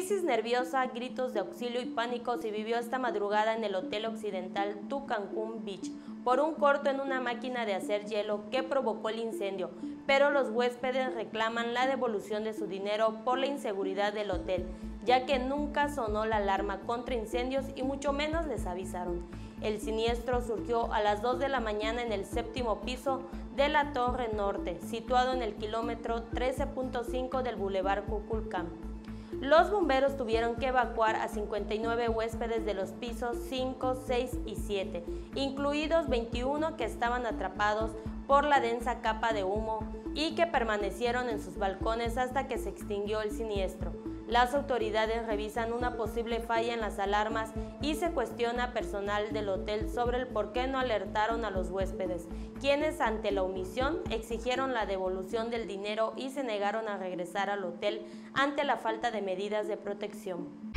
Crisis nerviosa, gritos de auxilio y pánico se vivió esta madrugada en el Hotel Occidental Tucancún Beach por un corto en una máquina de hacer hielo que provocó el incendio, pero los huéspedes reclaman la devolución de su dinero por la inseguridad del hotel, ya que nunca sonó la alarma contra incendios y mucho menos les avisaron. El siniestro surgió a las 2 de la mañana en el 7º piso de la Torre Norte, situado en el kilómetro 13.5 del Boulevard Kukulcán. Los bomberos tuvieron que evacuar a 59 huéspedes de los pisos 5, 6 y 7, incluidos 21 que estaban atrapados por la densa capa de humo y que permanecieron en sus balcones hasta que se extinguió el siniestro. Las autoridades revisan una posible falla en las alarmas y se cuestiona a personal del hotel sobre el por qué no alertaron a los huéspedes, quienes ante la omisión exigieron la devolución del dinero y se negaron a regresar al hotel ante la falta de medidas de protección.